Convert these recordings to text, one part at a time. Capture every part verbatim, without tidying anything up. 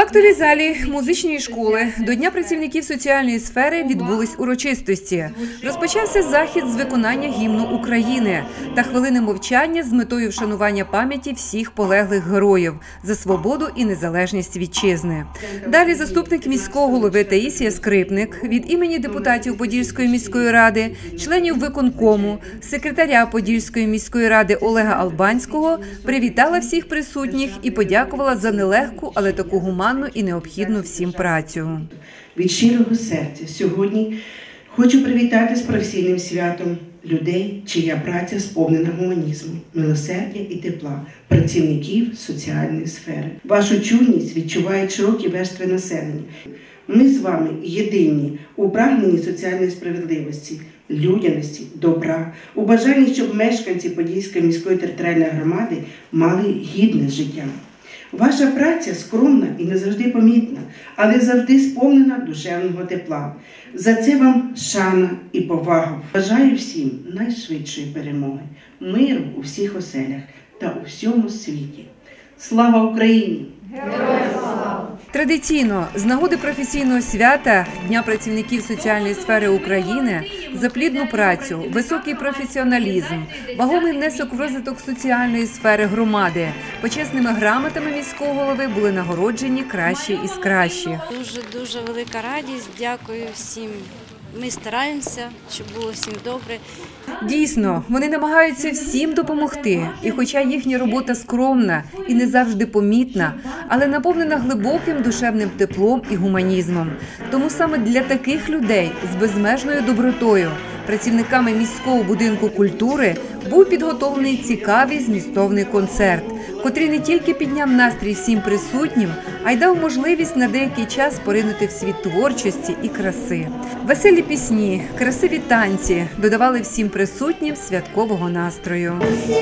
актовій залі музичної школи до Дня працівників соціальної сфери відбулись урочистості. Розпочався захід з виконання гімну України та хвилини мовчання з метою вшанування пам'яті всіх полеглих героїв за свободу і незалежність вітчизни. Далі заступник міського голови Таїсія Скрипник від імені депутатів Подільської міської ради, членів виконкому, секретаря Подільської міської ради Олега Албанського привітала всіх присутніх і подякувала за нелегку, але таку гуманну і необхідну всім працю. Від щирого серця сьогодні хочу привітати з професійним святом людей, чия праця сповнена гуманізму, милосердя і тепла, працівників соціальної сфери. Вашу чуйність відчувають широкі верстви населення. Ми з вами єдині у прагненні соціальної справедливості, людяності, добра, у бажанні, щоб мешканці Подільської міської територіальної громади мали гідне життя. Ваша праця скромна і не завжди помітна, але завжди сповнена душевного тепла. За це вам шана і повага. Бажаю всім найшвидшої перемоги, миру у всіх оселях та у всьому світі. Слава Україні! Героям слава! Традиційно, з нагоди професійного свята Дня працівників соціальної сфери України за плідну працю, високий професіоналізм, вагомий внесок в розвиток соціальної сфери громади, почесними грамотами міського голови були нагороджені кращі із кращих. Дуже-дуже велика радість, дякую всім. Ми стараємося, щоб було всім добре. Дійсно, вони намагаються всім допомогти. І хоча їхня робота скромна і не завжди помітна, але наповнена глибоким душевним теплом і гуманізмом. Тому саме для таких людей з безмежною добротою працівниками міського будинку культури був підготовлений цікавий змістовний концерт, котрий не тільки підняв настрій всім присутнім, а й дав можливість на деякий час поринути в світ творчості і краси. Веселі пісні, красиві танці додавали всім присутнім святкового настрою.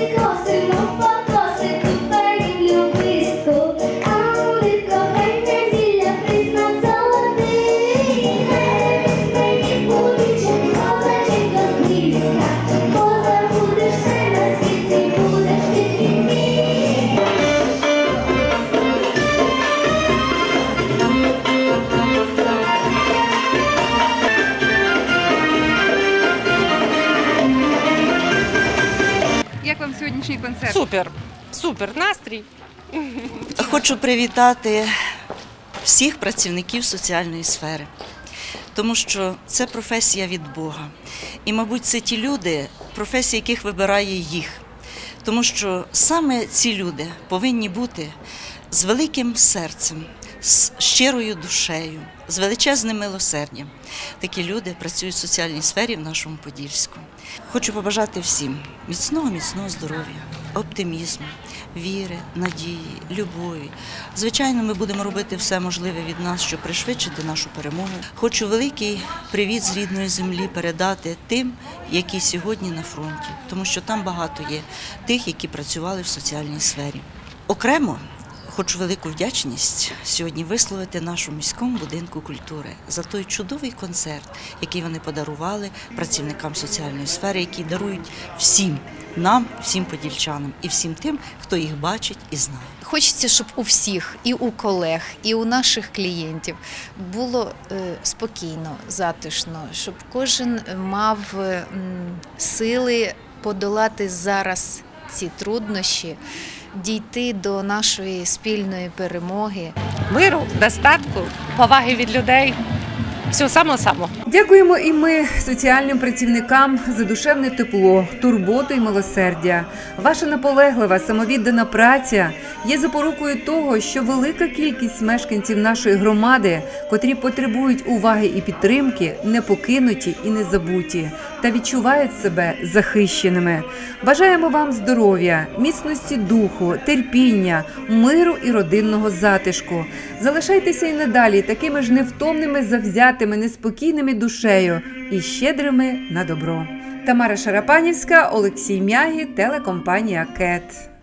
Як вам сьогоднішній концерт? Супер, супер настрій. Хочу привітати всіх працівників соціальної сфери, тому що це професія від Бога. І, мабуть, це ті люди, професія яких вибирає їх. Тому що саме ці люди повинні бути з великим серцем, з щирою душею, з величезним милосердям. Такі люди працюють в соціальній сфері в нашому Подільську. Хочу побажати всім міцного-міцного здоров'я, оптимізму, віри, надії, любові. Звичайно, ми будемо робити все можливе від нас, щоб пришвидшити нашу перемогу. Хочу великий привіт з рідної землі передати тим, які сьогодні на фронті, тому що там багато є тих, які працювали в соціальній сфері. Окремо хочу велику вдячність сьогодні висловити нашому міському будинку культури за той чудовий концерт, який вони подарували працівникам соціальної сфери, який дарують всім нам, всім подільчанам і всім тим, хто їх бачить і знає. Хочеться, щоб у всіх, і у колег, і у наших клієнтів було е, спокійно, затишно, щоб кожен мав е, сили подолати зараз ці труднощі, дійти до нашої спільної перемоги. Миру, достатку, поваги від людей. Всього самого-самого. Дякуємо і ми соціальним працівникам за душевне тепло, турботу і милосердя. Ваша наполеглива, самовіддана праця є запорукою того, що велика кількість мешканців нашої громади, котрі потребують уваги і підтримки, не покинуті і не забуті, та відчувають себе захищеними. Бажаємо вам здоров'я, міцності духу, терпіння, миру і родинного затишку. Залишайтеся і надалі такими ж невтомними, завзятими, неспокійними душею і щедрими на добро. Тамара Шарапанівська, Олексій Мягі, телекомпанія «Кет».